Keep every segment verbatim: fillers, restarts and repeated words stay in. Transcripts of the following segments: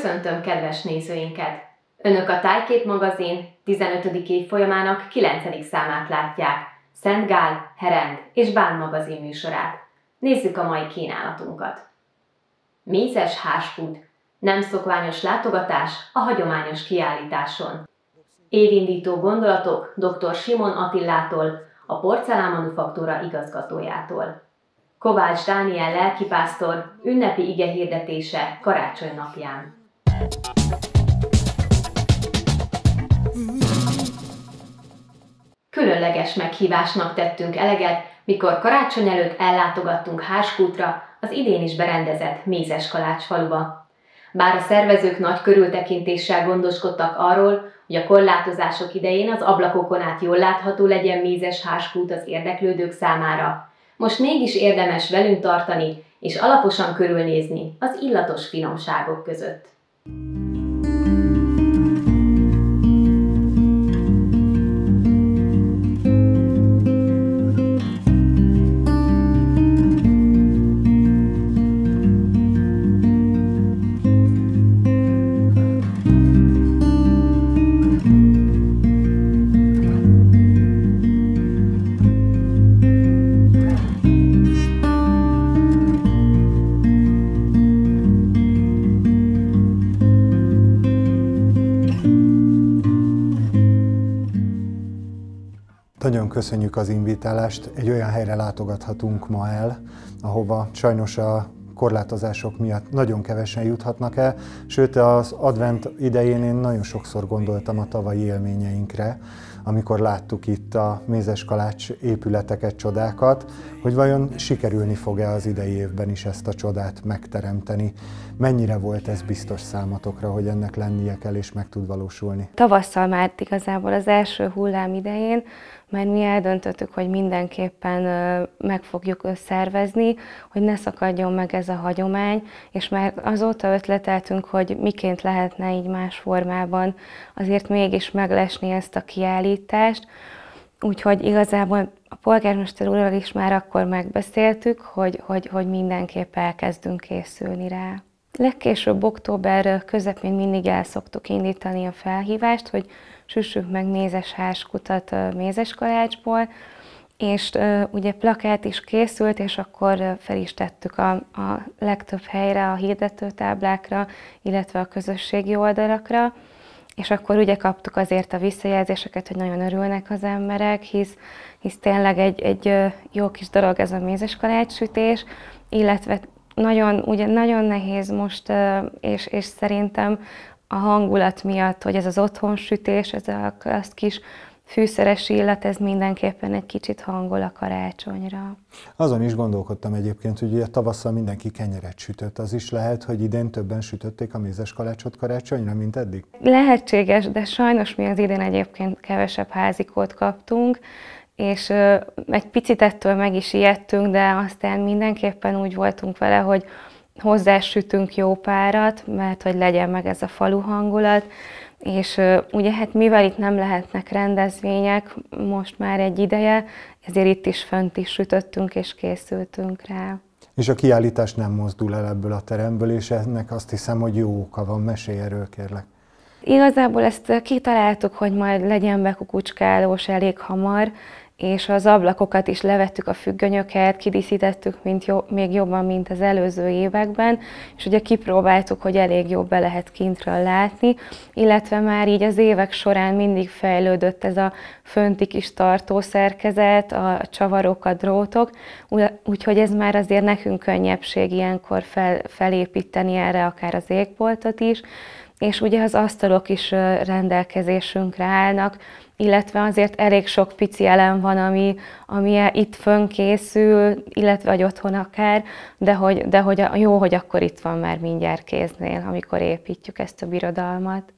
Köszöntöm kedves nézőinket! Önök a Tájkép magazin tizenötödik évfolyamának kilencedik számát látják, Szent Gál, Herend és Bán magazin műsorát. Nézzük a mai kínálatunkat. Mézes háskút. Nem szokványos látogatás a hagyományos kiállításon. Évindító gondolatok dr. Simon Attilától, a Porcelánmanufaktúra igazgatójától. Kovács Dániel lelkipásztor ünnepi igehirdetése karácsony napján. Különleges meghívásnak tettünk eleget, mikor karácsony előtt ellátogattunk Háskútra, az idén is berendezett Mézeskalács faluba. Bár a szervezők nagy körültekintéssel gondoskodtak arról, hogy a korlátozások idején az ablakokon át jól látható legyen Mézes Háskút az érdeklődők számára, most mégis érdemes velünk tartani és alaposan körülnézni az illatos finomságok között. Nagyon köszönjük az invitálást, egy olyan helyre látogathatunk ma el, ahova sajnos a korlátozások miatt nagyon kevesen juthatnak el, sőt az advent idején én nagyon sokszor gondoltam a tavalyi élményeinkre, amikor láttuk itt a Mézeskalács épületeket, csodákat, hogy vajon sikerülni fog-e az idei évben is ezt a csodát megteremteni. Mennyire volt ez biztos számotokra, hogy ennek lennie kell és meg tud valósulni? Tavasszal már igazából az első hullám idején, mert mi eldöntöttük, hogy mindenképpen meg fogjuk szervezni, hogy ne szakadjon meg ez a hagyomány, és már azóta ötleteltünk, hogy miként lehetne így más formában azért mégis meglesni ezt a kiállítást. Úgyhogy igazából a polgármester úrral is már akkor megbeszéltük, hogy, hogy, hogy mindenképp elkezdünk készülni rá. Legkésőbb október közepén mindig el szoktuk indítani a felhívást, hogy süssük meg mézes házkutat Mézeskalácsból, és uh, ugye plakát is készült, és akkor fel is tettük a, a legtöbb helyre, a hirdetőtáblákra, illetve a közösségi oldalakra, és akkor ugye kaptuk azért a visszajelzéseket, hogy nagyon örülnek az emberek, hisz, hisz tényleg egy, egy jó kis dolog ez a mézeskalács sütés, illetve nagyon, ugye nagyon nehéz most, és, és szerintem a hangulat miatt, hogy ez az otthonsütés, ez a az kis fűszeres illat, ez mindenképpen egy kicsit hangol a karácsonyra. Azon is gondolkodtam egyébként, hogy ugye tavasszal mindenki kenyeret sütött. Az is lehet, hogy idén többen sütötték a mézeskalácsot karácsonyra, mint eddig? Lehetséges, de sajnos mi az idén egyébként kevesebb házikót kaptunk, és egy picit ettől meg is ijedtünk, de aztán mindenképpen úgy voltunk vele, hogy hozzásütünk jó párat, mert hogy legyen meg ez a falu hangulat, és ugye hát mivel itt nem lehetnek rendezvények most már egy ideje, ezért itt is fönt is sütöttünk és készültünk rá. És a kiállítás nem mozdul el ebből a teremből, és ennek azt hiszem, hogy jó oka van. Mesélj erről, kérlek. Igazából ezt kitaláltuk, hogy majd legyen bekukucskálós elég hamar, és az ablakokat is levettük, a függönyöket, kidíszítettük mint jó, még jobban, mint az előző években, és ugye kipróbáltuk, hogy elég jobb be lehet kintről látni, illetve már így az évek során mindig fejlődött ez a fönti kis tartószerkezet, a csavarok, a drótok, úgyhogy ez már azért nekünk könnyebbség ilyenkor fel, felépíteni erre akár az égboltot is, és ugye az asztalok is rendelkezésünkre állnak, illetve azért elég sok pici elem van, ami, ami itt fönn készül, illetve vagy otthon akár, de hogy, de hogy jó, hogy akkor itt van már mindjárt kéznél, amikor építjük ezt a birodalmat.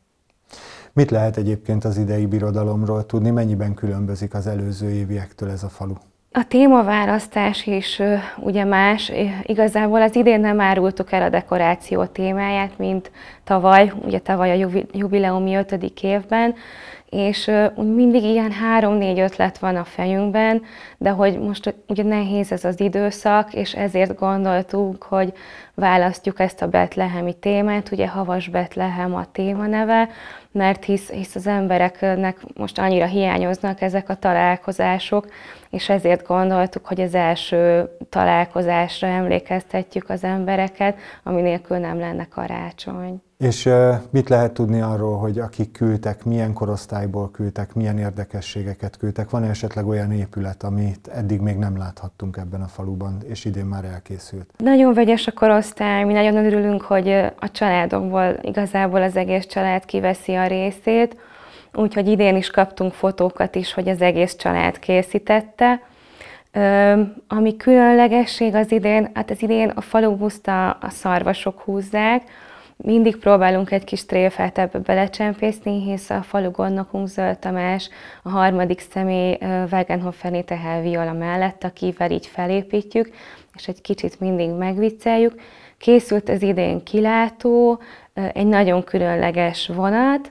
Mit lehet egyébként az idei birodalomról tudni? Mennyiben különbözik az előző éviektől ez a falu? A témaválasztás is ugye más. Igazából az idén nem árultuk el a dekoráció témáját, mint tavaly, ugye tavaly a jubileumi ötödik évben, és úgy mindig ilyen három-négy ötlet van a fejünkben, de hogy most ugye nehéz ez az időszak, és ezért gondoltunk, hogy választjuk ezt a betlehemi témát, ugye Havas Betlehem a témaneve, mert hisz, hisz az embereknek most annyira hiányoznak ezek a találkozások, és ezért gondoltuk, hogy az első találkozásra emlékeztetjük az embereket, ami nélkül nem lenne karácsony. És mit lehet tudni arról, hogy akik küldtek, milyen korosztályból küldtek, milyen érdekességeket küldtek? Van-e esetleg olyan épület, amit eddig még nem láthattunk ebben a faluban, és idén már elkészült? Nagyon vegyes a korosztály, mi nagyon örülünk, hogy a családokból igazából az egész család kiveszi a részét, úgyhogy idén is kaptunk fotókat is, hogy az egész család készítette. Ami különlegesség az idén, hát az idén a falubuszt a, a szarvasok húzzák. Mindig próbálunk egy kis tréfát ebbe belecsempészni, hisz a falu gondnokunk Zöld Tamás, a harmadik személy Wagenhoffeni Tehel Viola mellett, akivel így felépítjük, és egy kicsit mindig megvicceljük. Készült az idén kilátó, egy nagyon különleges vonat.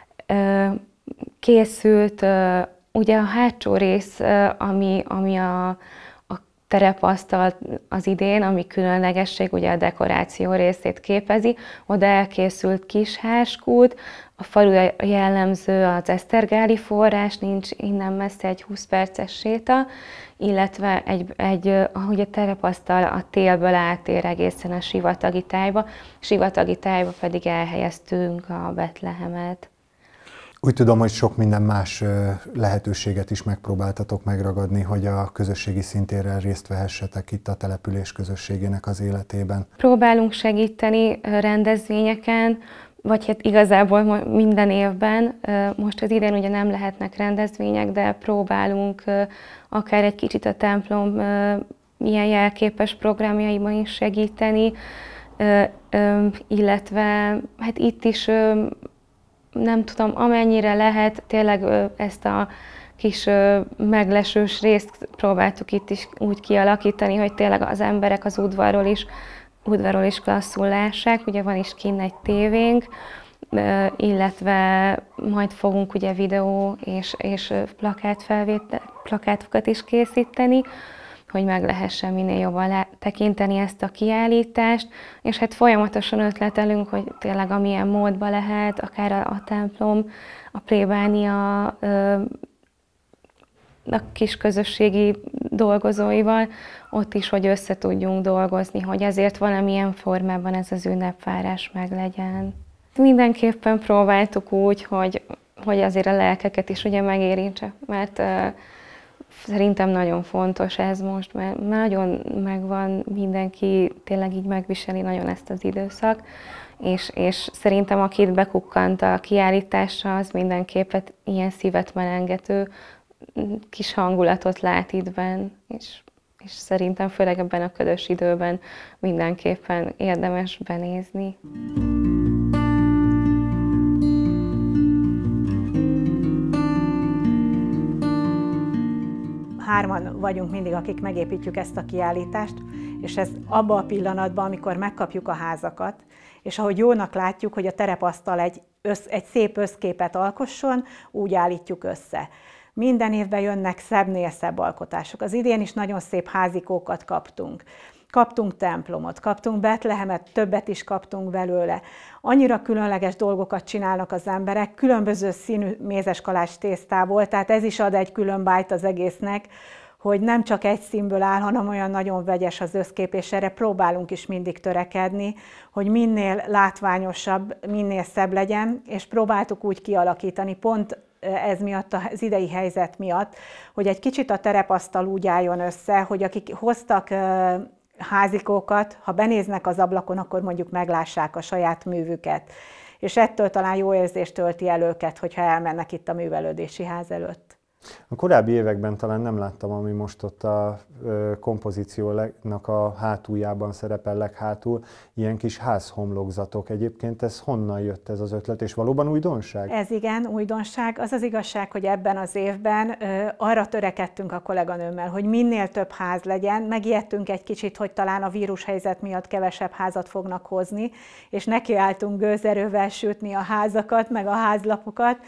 Készült ugye a hátsó rész, ami, ami a terepasztal az idén, ami különlegesség, ugye a dekoráció részét képezi, oda elkészült kis háskút, a falu jellemző az esztergáli forrás, nincs innen messze egy húsz perces séta, illetve egy, egy, ahogy a terepasztal a télből átér egészen a sivatagi tájba, sivatagi tájba pedig elhelyeztünk a Betlehemet. Úgy tudom, hogy sok minden más lehetőséget is megpróbáltatok megragadni, hogy a közösségi szintérrel részt vehessetek itt a település közösségének az életében. Próbálunk segíteni rendezvényeken, vagy hát igazából minden évben. Most az idén ugye nem lehetnek rendezvények, de próbálunk akár egy kicsit a templom ilyen jelképes programjaiban is segíteni, illetve hát itt is nem tudom, amennyire lehet, tényleg ezt a kis meglesős részt próbáltuk itt is úgy kialakítani, hogy tényleg az emberek az udvarról is, udvarról is klasszul lássák. Ugye van is kinn egy tévénk, illetve majd fogunk ugye videó és, és plakátfelvétel, plakátokat is készíteni, hogy meg lehessen minél jobban tekinteni ezt a kiállítást, és hát folyamatosan ötletelünk, hogy tényleg amilyen módban lehet, akár a, a templom, a plébánia, a kis közösségi dolgozóival, ott is, hogy össze tudjunk dolgozni, hogy ezért valamilyen formában ez az ünnepvárás meglegyen. Mindenképpen próbáltuk úgy, hogy, hogy azért a lelkeket is ugye megérintse, mert szerintem nagyon fontos ez most, mert nagyon megvan, mindenki tényleg így megviseli nagyon ezt az időszak, és, és szerintem akit bekukkant a kiállításra, az mindenképpen ilyen szívet melengető kis hangulatot lát itt benn, és, és szerintem főleg ebben a ködös időben mindenképpen érdemes benézni. Hárman vagyunk mindig, akik megépítjük ezt a kiállítást, és ez abban a pillanatban, amikor megkapjuk a házakat, és ahogy jónak látjuk, hogy a terepasztal egy, össz, egy szép összképet alkosson, úgy állítjuk össze. Minden évben jönnek szebbnél szebb alkotások. Az idén is nagyon szép házikókat kaptunk. Kaptunk templomot, kaptunk Betlehemet, többet is kaptunk belőle. Annyira különleges dolgokat csinálnak az emberek, különböző színű mézeskalács tésztából, tehát ez is ad egy külön bájt az egésznek, hogy nem csak egy színből áll, hanem olyan nagyon vegyes az összkép, és erre próbálunk is mindig törekedni, hogy minél látványosabb, minél szebb legyen, és próbáltuk úgy kialakítani, pont ez miatt, az idei helyzet miatt, hogy egy kicsit a terepasztal úgy álljon össze, hogy akik hoztak házikókat, ha benéznek az ablakon, akkor mondjuk meglássák a saját művüket. És ettől talán jó érzést tölti el őket, hogyha elmennek itt a művelődési ház előtt. A korábbi években talán nem láttam, ami most ott a kompozíciónak a hátuljában szerepel leghátul, ilyen kis házhomlokzatok. Egyébként ez honnan jött ez az ötlet, és valóban újdonság? Ez igen, újdonság. Az az igazság, hogy ebben az évben ö, arra törekedtünk a kolléganőmmel, hogy minél több ház legyen. Megijedtünk egy kicsit, hogy talán a vírushelyzet miatt kevesebb házat fognak hozni, és nekiálltunk gőzerővel sütni a házakat, meg a házlapokat,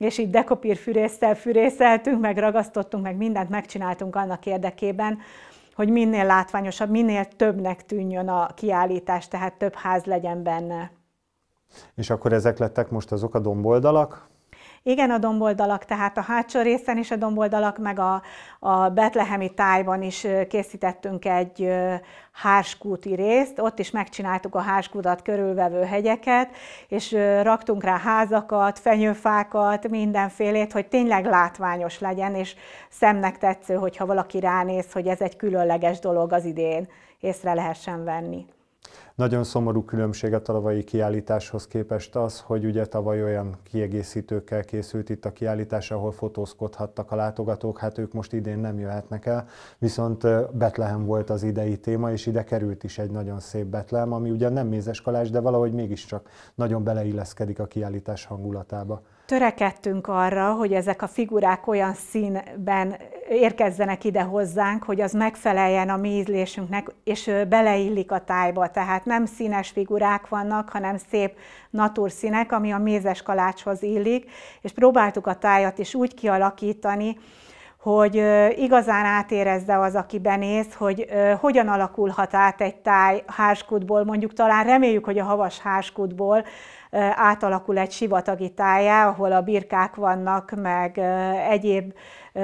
és így dekopírfűrésszel fűrészeltünk, meg ragasztottunk, meg mindent megcsináltunk annak érdekében, hogy minél látványosabb, minél többnek tűnjön a kiállítás, tehát több ház legyen benne. És akkor ezek lettek most azok a domboldalak? Igen, a domboldalak, tehát a hátsó részen is a domboldalak, meg a, a betlehemi tájban is készítettünk egy hárskúti részt, ott is megcsináltuk a hárskutat körülvevő hegyeket, és raktunk rá házakat, fenyőfákat, mindenfélét, hogy tényleg látványos legyen, és szemnek tetsző, hogyha valaki ránéz, hogy ez egy különleges dolog az idén, észre lehessen venni. Nagyon szomorú különbség a tavalyi kiállításhoz képest az, hogy ugye tavaly olyan kiegészítőkkel készült itt a kiállítás, ahol fotózkodhattak a látogatók, hát ők most idén nem jöhetnek el, viszont Betlehem volt az idei téma, és ide került is egy nagyon szép Betlehem, ami ugyan nem mézeskalás, de valahogy mégiscsak nagyon beleilleszkedik a kiállítás hangulatába. Törekedtünk arra, hogy ezek a figurák olyan színben érkezzenek ide hozzánk, hogy az megfeleljen a mi ízlésünknek, és beleillik a tájba. Tehát nem színes figurák vannak, hanem szép naturszínek, ami a mézes kalácshoz illik, és próbáltuk a tájat is úgy kialakítani, hogy igazán átérezze az, aki benéz, hogy hogyan alakulhat át egy táj hárskútból, mondjuk talán reméljük, hogy a havas hárskútból átalakul egy sivatagi tájá, ahol a birkák vannak, meg egyéb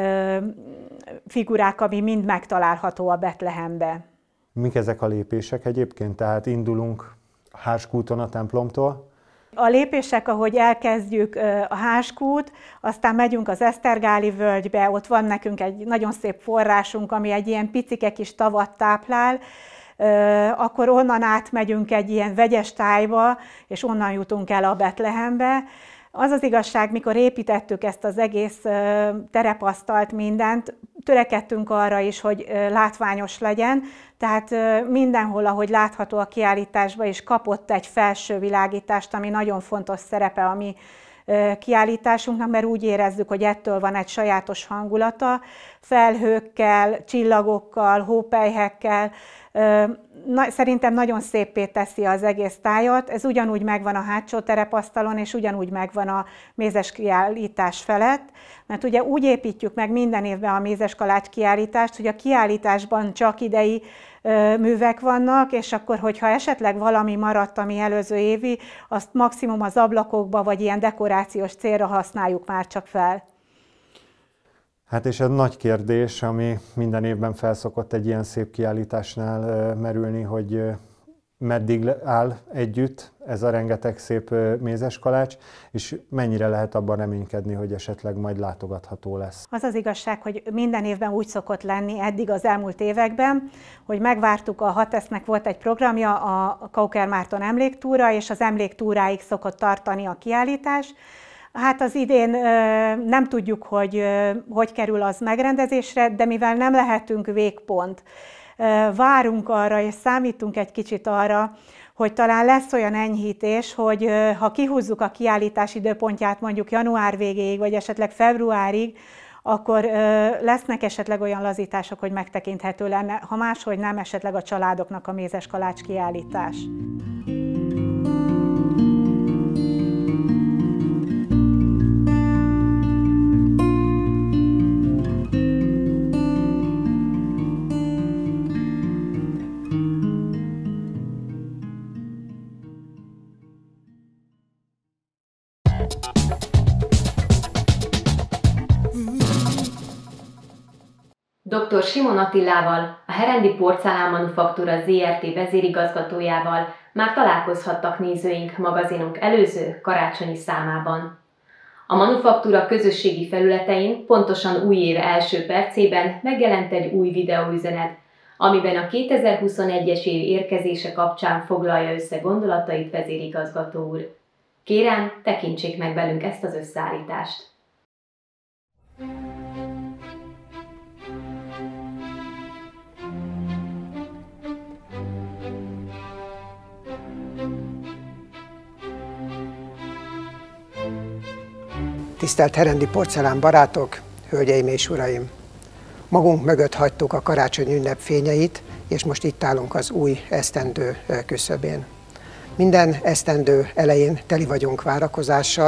figurák, ami mind megtalálható a Betlehembe. Mik ezek a lépések egyébként? Tehát indulunk Hárskúton a templomtól? A lépések, ahogy elkezdjük a Hárskút, aztán megyünk az Esztergáli völgybe, ott van nekünk egy nagyon szép forrásunk, ami egy ilyen picike kis tavat táplál, akkor onnan átmegyünk egy ilyen vegyes tájba, és onnan jutunk el a Betlehembe. Az az igazság, mikor építettük ezt az egész terepasztalt, mindent, törekedtünk arra is, hogy látványos legyen, tehát mindenhol, ahogy látható a kiállításban, is kapott egy felső világítást, ami nagyon fontos szerepe a mi kiállításunknak, mert úgy érezzük, hogy ettől van egy sajátos hangulata, felhőkkel, csillagokkal, hópelyhekkel. Szerintem nagyon széppé teszi az egész tájat. Ez ugyanúgy megvan a hátsó terepasztalon, és ugyanúgy megvan a mézes kiállítás felett, mert ugye úgy építjük meg minden évben a mézes kalács kiállítást, hogy a kiállításban csak idei művek vannak, és akkor, hogyha esetleg valami maradt, ami előző évi, azt maximum az ablakokba, vagy ilyen dekorációs célra használjuk már csak fel. Hát és ez nagy kérdés, ami minden évben felszokott egy ilyen szép kiállításnál merülni, hogy meddig áll együtt ez a rengeteg szép mézes kalács, és mennyire lehet abban reménykedni, hogy esetleg majd látogatható lesz. Az az igazság, hogy minden évben úgy szokott lenni eddig az elmúlt években, hogy megvártuk, a Hatesznek volt egy programja, a Kauker Márton emléktúra, és az emléktúráig szokott tartani a kiállítás. Hát az idén nem tudjuk, hogy hogy kerül az megrendezésre, de mivel nem lehetünk végpont, várunk arra és számítunk egy kicsit arra, hogy talán lesz olyan enyhítés, hogy ha kihúzzuk a kiállítás időpontját mondjuk január végéig, vagy esetleg februárig, akkor lesznek esetleg olyan lazítások, hogy megtekinthető lenne, ha máshogy nem, esetleg a családoknak a mézes kalács kiállítás. doktor Simon Attilával, a Herendi Porcelán Manufaktúra zé er té vezérigazgatójával már találkozhattak nézőink magazinunk előző karácsonyi számában. A Manufaktúra közösségi felületein pontosan új év első percében megjelent egy új videóüzenet, amiben a kétezer-huszonegyes év érkezése kapcsán foglalja össze gondolatait vezérigazgató úr. Kérem, tekintsék meg velünk ezt az összeállítást! Tisztelt Herendi Porcelán barátok, hölgyeim és uraim! Magunk mögött hagytuk a karácsony ünnep fényeit, és most itt állunk az új esztendő küszöbén. Minden esztendő elején teli vagyunk várakozással,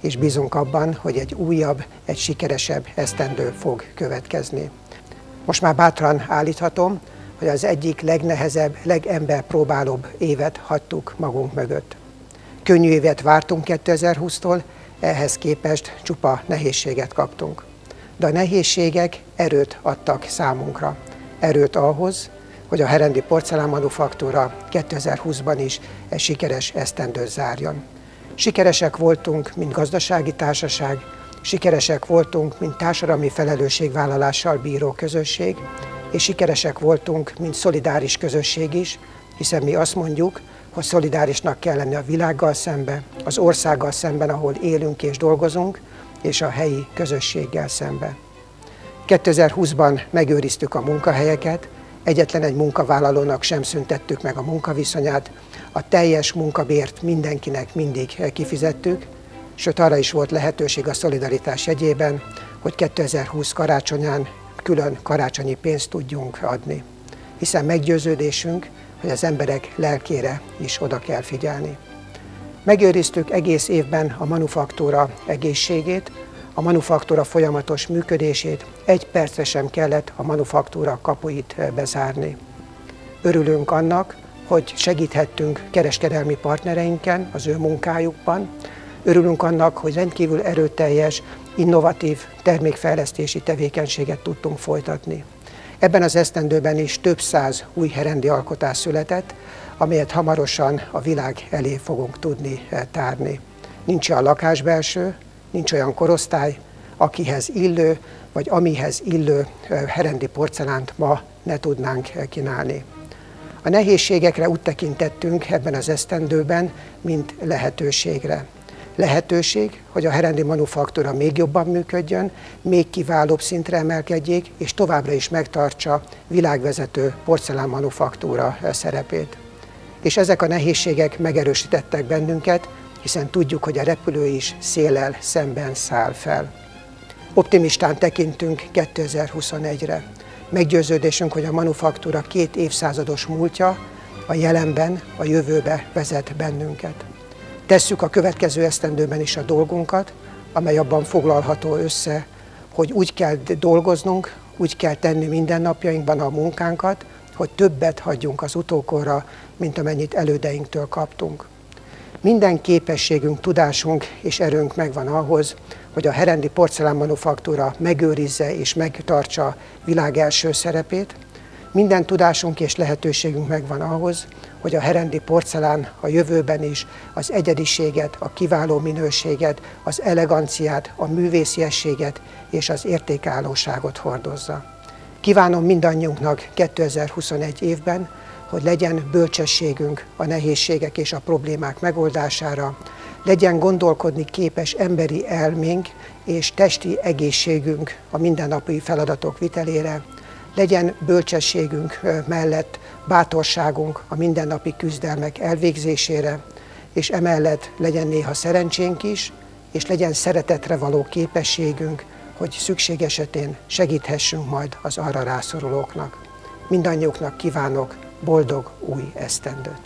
és bízunk abban, hogy egy újabb, egy sikeresebb esztendő fog következni. Most már bátran állíthatom, hogy az egyik legnehezebb, legemberpróbálóbb évet hagytuk magunk mögött. Könnyű évet vártunk kétezer-húsztól, ehhez képest csupa nehézséget kaptunk. De a nehézségek erőt adtak számunkra. Erőt ahhoz, hogy a Herendi Porcelánmanufaktúra kétezer-húszban is egy sikeres esztendőt zárjon. Sikeresek voltunk, mint gazdasági társaság, sikeresek voltunk, mint társadalmi felelősségvállalással bíró közösség, és sikeresek voltunk, mint szolidáris közösség is, hiszen mi azt mondjuk, hogy szolidárisnak kell lenni a világgal szemben, az országgal szemben, ahol élünk és dolgozunk, és a helyi közösséggel szemben. kétezer-húszban megőriztük a munkahelyeket, egyetlen egy munkavállalónak sem szüntettük meg a munkaviszonyát, a teljes munkabért mindenkinek mindig kifizettük, sőt arra is volt lehetőség a szolidaritás jegyében, hogy kétezer-húsz karácsonyán külön karácsonyi pénzt tudjunk adni. Hiszen meggyőződésünk, hogy az emberek lelkére is oda kell figyelni. Megőriztük egész évben a manufaktúra egészségét, a manufaktúra folyamatos működését, egy percre sem kellett a manufaktúra kapuit bezárni. Örülünk annak, hogy segíthettünk kereskedelmi partnereinken az ő munkájukban. Örülünk annak, hogy rendkívül erőteljes, innovatív termékfejlesztési tevékenységet tudtunk folytatni. Ebben az esztendőben is több száz új herendi alkotás született, amelyet hamarosan a világ elé fogunk tudni tárni. Nincs olyan lakásbelső, nincs olyan korosztály, akihez illő, vagy amihez illő herendi porcelánt ma ne tudnánk kínálni. A nehézségekre úgy tekintettünk ebben az esztendőben, mint lehetőségre. Lehetőség, hogy a herendi manufaktúra még jobban működjön, még kiválóbb szintre emelkedjék, és továbbra is megtartsa világvezető porcelánmanufaktúra szerepét. És ezek a nehézségek megerősítettek bennünket, hiszen tudjuk, hogy a repülő is széllel szemben száll fel. Optimistán tekintünk kétezer-huszonegyre. Meggyőződésünk, hogy a manufaktúra két évszázados múltja a jelenben, a jövőbe vezet bennünket. Tesszük a következő esztendőben is a dolgunkat, amely abban foglalható össze, hogy úgy kell dolgoznunk, úgy kell tenni mindennapjainkban a munkánkat, hogy többet hagyjunk az utókorra, mint amennyit elődeinktől kaptunk. Minden képességünk, tudásunk és erőnk megvan ahhoz, hogy a herendi porcelánmanufaktúra megőrizze és megtartsa világ első szerepét. Minden tudásunk és lehetőségünk megvan ahhoz, hogy a herendi porcelán a jövőben is az egyediséget, a kiváló minőséget, az eleganciát, a művésziességet és az értékállóságot hordozza. Kívánom mindannyiunknak kétezer-huszonegy évben, hogy legyen bölcsességünk a nehézségek és a problémák megoldására, legyen gondolkodni képes emberi elménk és testi egészségünk a mindennapi feladatok vitelére, legyen bölcsességünk mellett bátorságunk a mindennapi küzdelmek elvégzésére, és emellett legyen néha szerencsénk is, és legyen szeretetre való képességünk, hogy szükség esetén segíthessünk majd az arra rászorulóknak. Mindannyiuknak kívánok boldog új esztendőt!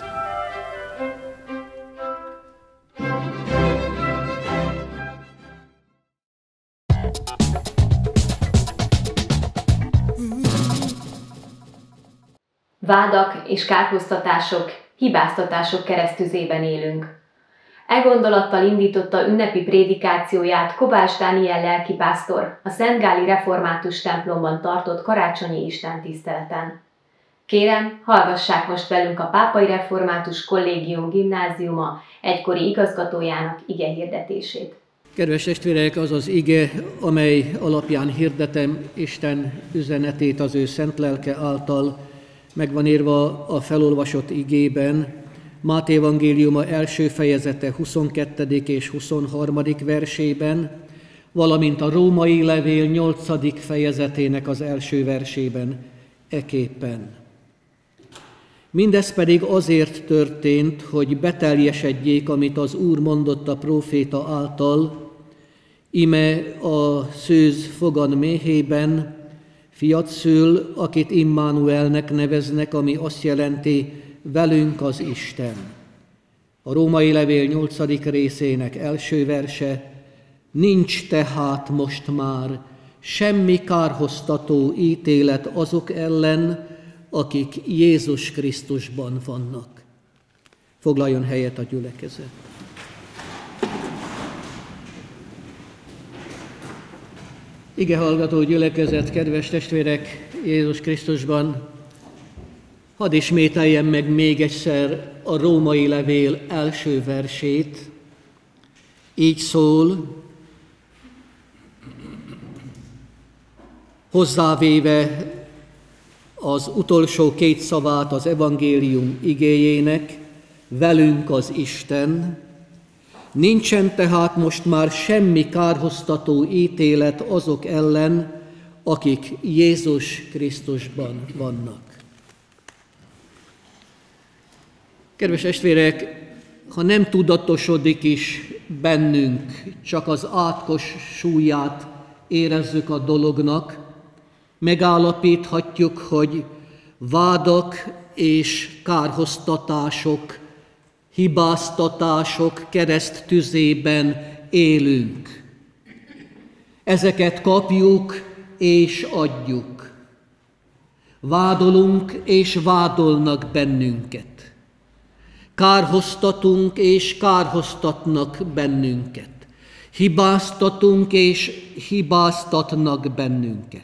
Vádak és kárhoztatások, hibáztatások keresztüzében élünk. E gondolattal indította ünnepi prédikációját Kovács Dániel lelkipásztor a Szentgáli Református templomban tartott karácsonyi istentiszteleten. Kérem, hallgassák most velünk a Pápai Református Kollégium Gimnáziuma egykori igazgatójának ige hirdetését. Kedves testvérek, az az ige, amely alapján hirdetem Isten üzenetét az ő szent lelke által, meg van írva a felolvasott igében, Máté evangéliuma első fejezete huszonkettedik és huszonharmadik versében, valamint a római levél nyolcadik fejezetének az első versében, eképpen. Mindez pedig azért történt, hogy beteljesedjék, amit az Úr mondott a próféta által, ime a szőz fogan méhében fiat szül, akit Immanuelnek neveznek, ami azt jelenti, velünk az Isten. A római levél nyolcadik részének első verse, Nincs tehát most már semmi kárhoztató ítélet azok ellen, akik Jézus Krisztusban vannak. Foglaljon helyet a gyülekezet. Ige hallgató gyülekezet, kedves testvérek, Jézus Krisztusban, hadd ismételjem meg még egyszer a római levél első versét. Így szól, hozzávéve az utolsó két szavát az evangélium igéjének, velünk az Isten, nincsen tehát most már semmi kárhoztató ítélet azok ellen, akik Jézus Krisztusban vannak. Kedves testvérek, ha nem tudatosodik is bennünk, csak az átkos súlyát érezzük a dolognak, megállapíthatjuk, hogy vádak és kárhoztatások, hibáztatások kereszttüzében élünk. Ezeket kapjuk és adjuk. Vádolunk és vádolnak bennünket. Kárhoztatunk és kárhoztatnak bennünket. Hibáztatunk és hibáztatnak bennünket.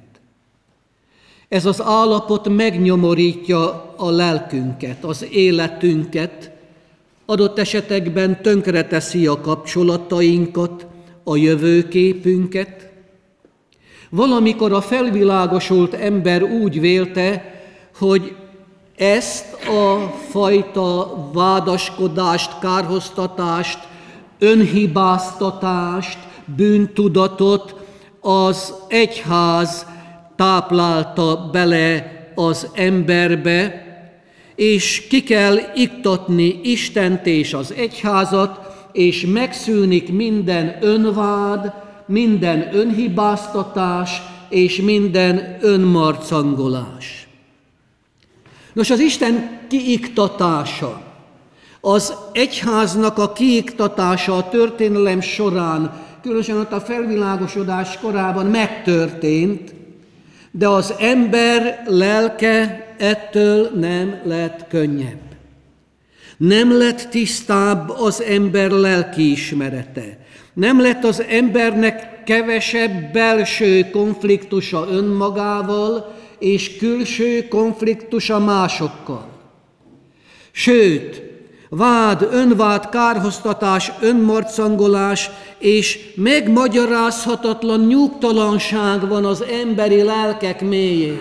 Ez az állapot megnyomorítja a lelkünket, az életünket, adott esetekben tönkreteszi a kapcsolatainkat, a jövőképünket. Valamikor a felvilágosult ember úgy vélte, hogy ezt a fajta vádaskodást, kárhoztatást, önhibáztatást, bűntudatot az egyház táplálta bele az emberbe, és ki kell iktatni Istent és az egyházat, és megszűnik minden önvád, minden önhibáztatás és minden önmarcangolás. Nos, az Isten kiiktatása, az egyháznak a kiiktatása a történelem során, különösen ott a felvilágosodás korában megtörtént, de az ember lelke ettől nem lett könnyebb. Nem lett tisztább az ember lelkiismerete. Nem lett az embernek kevesebb belső konfliktusa önmagával, és külső konfliktusa másokkal. Sőt, vád, önvád, kárhoztatás, önmarcangolás és megmagyarázhatatlan nyugtalanság van az emberi lelkek mélyén.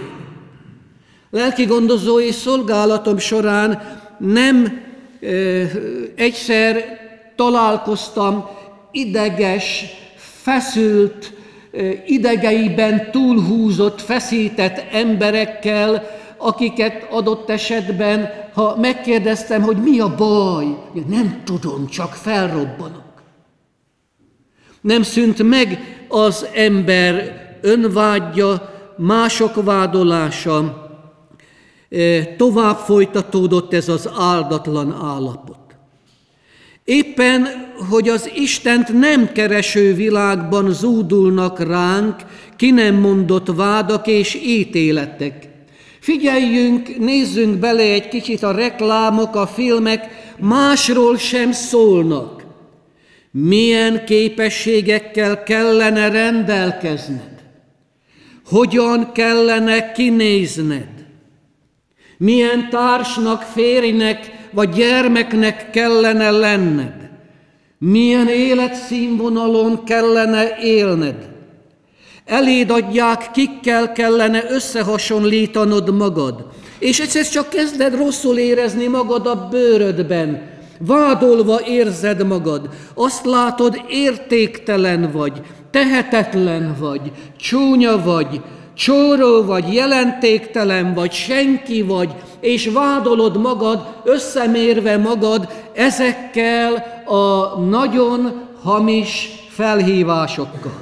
Lelki gondozói szolgálatom során nem e, egyszer találkoztam ideges, feszült, idegeiben túlhúzott, feszített emberekkel, akiket adott esetben, ha megkérdeztem, hogy mi a baj, nem tudom, csak felrobbanok. Nem szűnt meg az ember önvádja, mások vádolása, tovább folytatódott ez az áldatlan állapot. Éppen, hogy az Istent nem kereső világban zúdulnak ránk ki nem mondott vádak és ítéletek. Figyeljünk, nézzünk bele egy kicsit, a reklámok, a filmek másról sem szólnak. Milyen képességekkel kellene rendelkezned? Hogyan kellene kinézned? Milyen társnak, férjnek vagy gyermeknek kellene lenned? Milyen életszínvonalon kellene élned? Eléd adják, kikkel kellene összehasonlítanod magad. És egyszer csak kezded rosszul érezni magad a bőrödben. Vádolva érzed magad. Azt látod, értéktelen vagy, tehetetlen vagy, csúnya vagy, csóró vagy, jelentéktelen vagy, senki vagy, és vádolod magad, összemérve magad ezekkel a nagyon hamis felhívásokkal.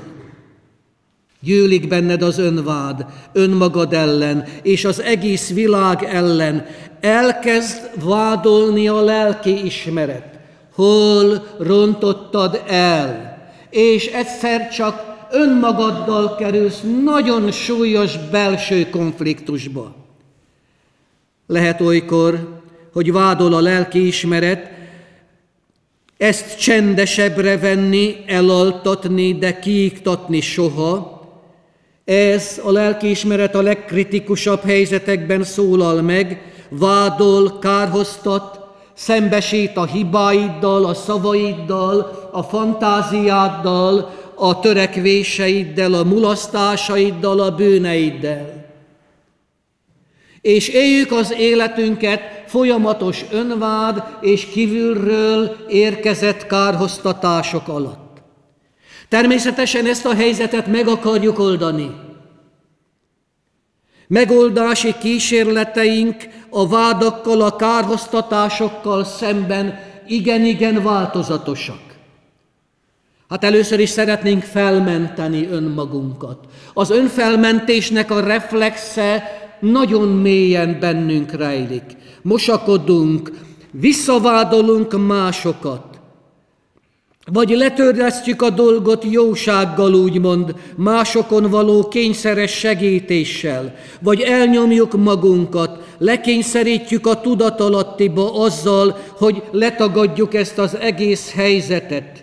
Gyűlik benned az önvád, önmagad ellen, és az egész világ ellen. Elkezd vádolni a lelki ismeret. Hol rontottad el? és egyszer csak önmagaddal kerülsz nagyon súlyos belső konfliktusba. Lehet olykor, hogy vádol a lelkiismeret, ezt csendesebbre venni, elaltatni, de kiiktatni soha. Ez a lelkiismeret a legkritikusabb helyzetekben szólal meg, vádol, kárhoztat, szembesít a hibáiddal, a szavaiddal, a fantáziáddal, a törekvéseiddel, a mulasztásaiddal, a bűneiddel. És éljük az életünket folyamatos önvád és kívülről érkezett kárhoztatások alatt. Természetesen ezt a helyzetet meg akarjuk oldani. Megoldási kísérleteink a vádakkal, a kárhoztatásokkal szemben igen-igen változatosak. Hát először is szeretnénk felmenteni önmagunkat. Az önfelmentésnek a reflexe nagyon mélyen bennünk rejlik. Mosakodunk, visszavádolunk másokat, vagy letörlesztjük a dolgot jósággal, úgymond, másokon való kényszeres segítéssel, vagy elnyomjuk magunkat, lekényszerítjük a tudatalattiba azzal, hogy letagadjuk ezt az egész helyzetet.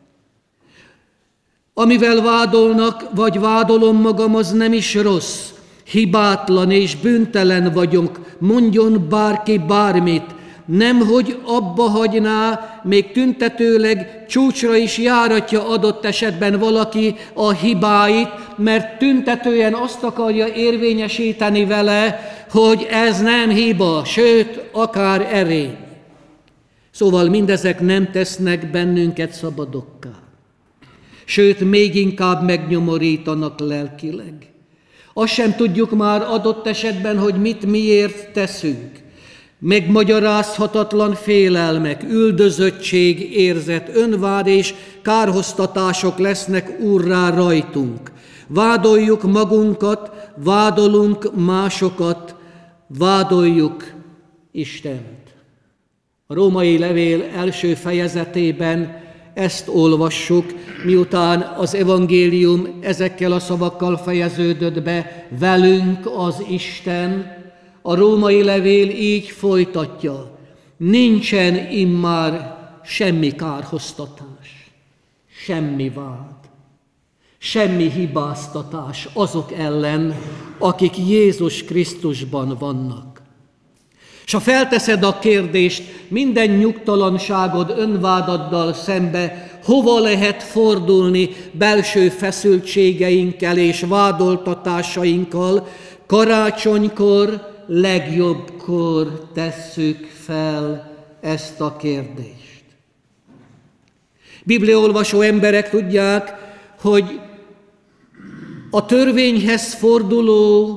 Amivel vádolnak, vagy vádolom magam, az nem is rossz. Hibátlan és bűntelen vagyok, mondjon bárki bármit, nemhogy abba hagyná, még tüntetőleg csúcsra is járatja adott esetben valaki a hibáit, mert tüntetően azt akarja érvényesíteni vele, hogy ez nem hiba, sőt, akár erény. Szóval mindezek nem tesznek bennünket szabadokká. Sőt, még inkább megnyomorítanak lelkileg. Azt sem tudjuk már adott esetben, hogy mit miért teszünk. Megmagyarázhatatlan félelmek, üldözöttség érzet, önvád és kárhoztatások lesznek úrrá rajtunk. Vádoljuk magunkat, vádolunk másokat, vádoljuk Istent. A római levél első fejezetében ezt olvassuk, miután az evangélium ezekkel a szavakkal fejeződött be, velünk az Isten. A római levél így folytatja, nincsen immár semmi kárhoztatás, semmi vád, semmi hibáztatás azok ellen, akik Jézus Krisztusban vannak. És ha felteszed a kérdést minden nyugtalanságod, önvádaddal szembe, hova lehet fordulni belső feszültségeinkkel és vádoltatásainkkal, karácsonykor, legjobbkor tesszük fel ezt a kérdést. Bibliaolvasó emberek tudják, hogy a törvényhez forduló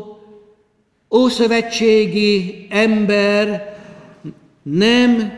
ószövetségi ember nem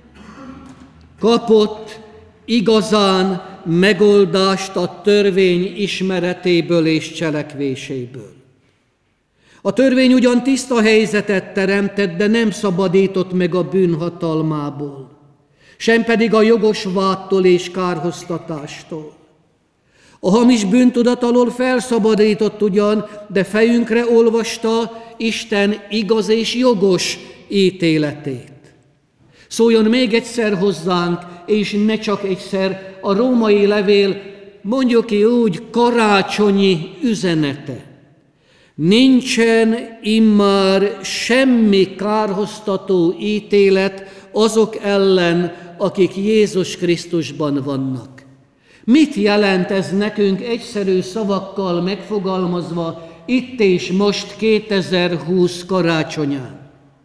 kapott igazán megoldást a törvény ismeretéből és cselekvéséből. A törvény ugyan tiszta helyzetet teremtett, de nem szabadított meg a bűn hatalmából, sem pedig a jogos vádtól és kárhoztatástól. A hamis bűntudat alól felszabadított ugyan, de fejünkre olvasta Isten igaz és jogos ítéletét. Szóljon még egyszer hozzánk, és ne csak egyszer, a római levél, mondjuk ki úgy, karácsonyi üzenete. Nincsen immár semmi kárhoztató ítélet azok ellen, akik Jézus Krisztusban vannak. Mit jelent ez nekünk egyszerű szavakkal megfogalmazva itt és most kétezer-húsz karácsonyán?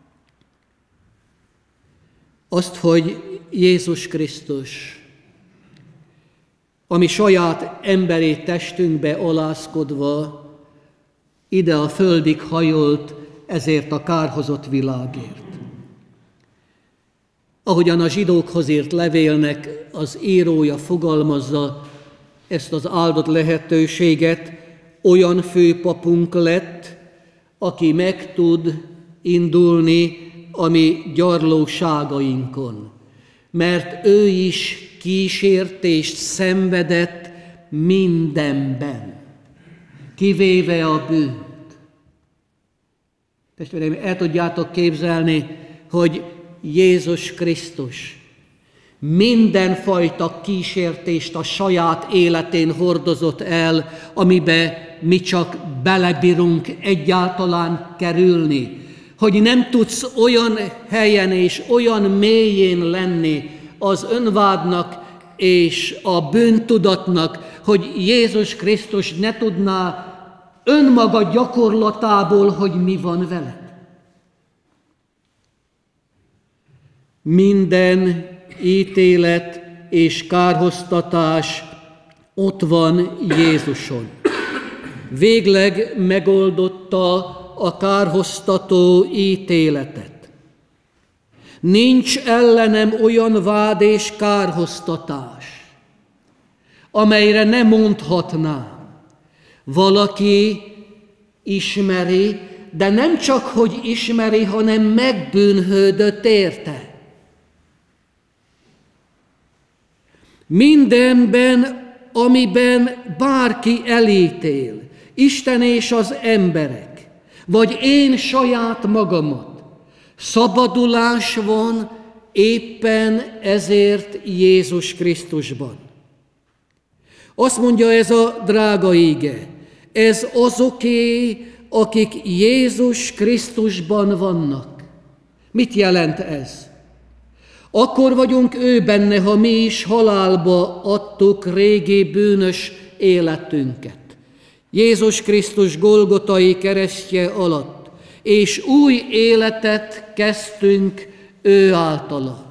Azt, hogy Jézus Krisztus, ami saját emberi testünkbe alázkodva ide a földig hajolt ezért a kárhozott világért. Ahogyan a zsidókhoz írt levélnek az írója fogalmazza ezt az áldott lehetőséget, olyan főpapunk lett, aki meg tud indulni a mi gyarlóságainkon, mert ő is kísértést szenvedett mindenben, kivéve a bűnt. Testvéreim, el tudjátok képzelni, hogy Jézus Krisztus mindenfajta kísértést a saját életén hordozott el, amibe mi csak belebírunk egyáltalán kerülni. Hogy nem tudsz olyan helyen és olyan mélyén lenni az önvádnak és a bűntudatnak, hogy Jézus Krisztus ne tudná önmaga gyakorlatából, hogy mi van veled. Minden ítélet és kárhoztatás ott van Jézuson. Végleg megoldotta a kárhoztató ítéletet. Nincs ellenem olyan vád és kárhoztatás, amelyre nem mondhatnám. Valaki ismeri, de nem csak, hogy ismeri, hanem megbűnhődött érte. Mindenben, amiben bárki elítél, Isten és az emberek, vagy én saját magamat, szabadulás van éppen ezért Jézus Krisztusban. Azt mondja ez a drága íge, ez azoké, akik Jézus Krisztusban vannak. Mit jelent ez? Akkor vagyunk ő benne, ha mi is halálba adtuk régi bűnös életünket. Jézus Krisztus Golgotai keresztje alatt, és új életet kezdtünk ő általa.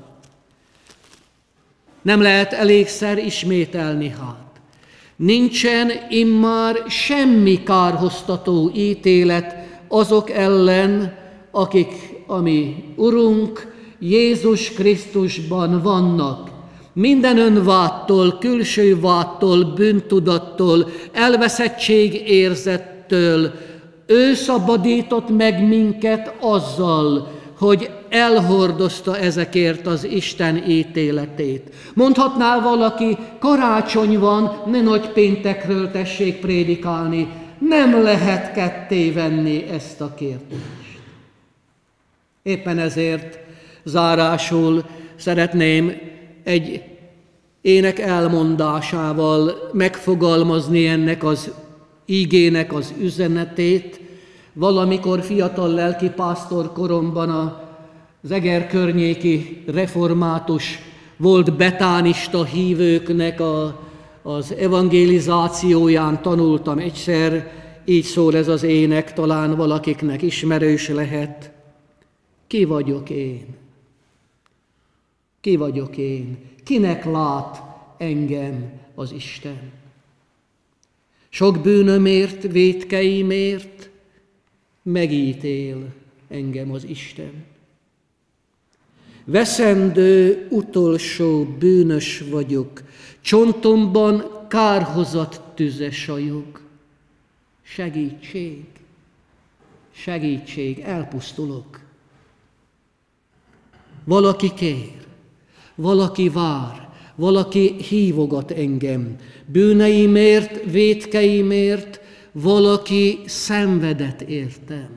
Nem lehet elégszer ismételni hát. Nincsen immár semmi kárhoztató ítélet azok ellen, akik a mi Urunk Jézus Krisztusban vannak. Minden önvádtól, külső vádtól, bűntudattól, elveszettségérzettől ő szabadított meg minket azzal, hogy elhordozta ezekért az Isten ítéletét. Mondhatná valaki, karácsony van, ne nagypéntekről tessék prédikálni. Nem lehet ketté venni ezt a kérdést. Éppen ezért zárásul szeretném egy ének elmondásával megfogalmazni ennek az ígének az üzenetét. Valamikor fiatal lelkipásztor koromban az Eger környéki református volt betánista hívőknek a, az evangelizációján tanultam egyszer, így szól ez az ének, talán valakiknek ismerős lehet. Ki vagyok én? Ki vagyok én? Kinek lát engem az Isten? Sok bűnömért, vétkeimért megítél engem az Isten. Veszendő, utolsó bűnös vagyok, csontomban kárhozat tüze sajog. Segítség, segítség, elpusztulok. Valaki kér, valaki vár, valaki hívogat engem. Bűneimért, vétkeimért valaki szenvedett értem.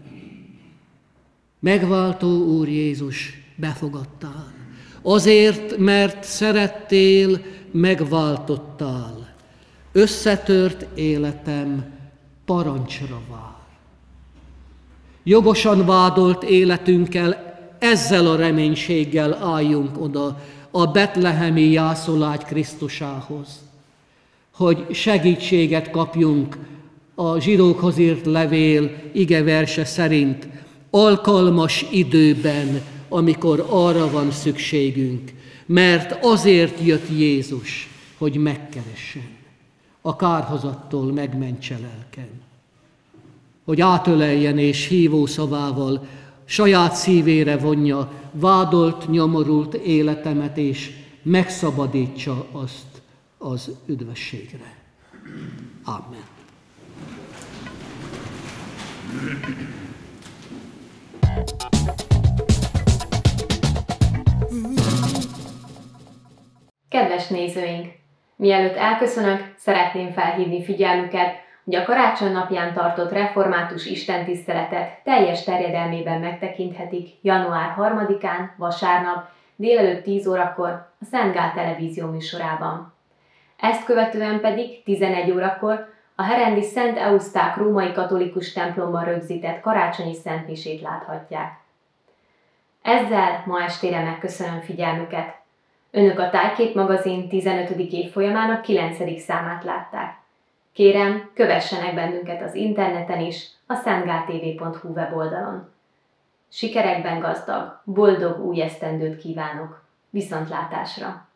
Megváltó Úr Jézus, befogadtál. Azért, mert szerettél, megváltottál. Összetört életem parancsra vár. Jogosan vádolt életünkkel, ezzel a reménységgel álljunk oda a betlehemi jászólágy Krisztusához, hogy segítséget kapjunk a zsidókhoz írt levél igeverse szerint, alkalmas időben, amikor arra van szükségünk, mert azért jött Jézus, hogy megkeressen, a kárhozattól megmentse lelkem, hogy átöleljen és hívó szavával saját szívére vonja vádolt, nyomorult életemet, és megszabadítsa azt az üdvösségre. Amen. Kedves nézőink! Mielőtt elköszönök, szeretném felhívni figyelmüket, hogy a karácsony napján tartott református istentiszteletet teljes terjedelmében megtekinthetik január harmadikán, vasárnap, délelőtt tíz órakor a Szent Gál televízió műsorában. Ezt követően pedig tizenegy órakor a herendi Szent Euszták római katolikus templomban rögzített karácsonyi szentmisét láthatják. Ezzel ma estére megköszönöm figyelmüket. Önök a Tájkép magazin tizenötödik évfolyamának kilencedik számát látták. Kérem, kövessenek bennünket az interneten is, a szentgáltv pont hu weboldalon. Sikerekben gazdag, boldog új esztendőt kívánok! Viszontlátásra!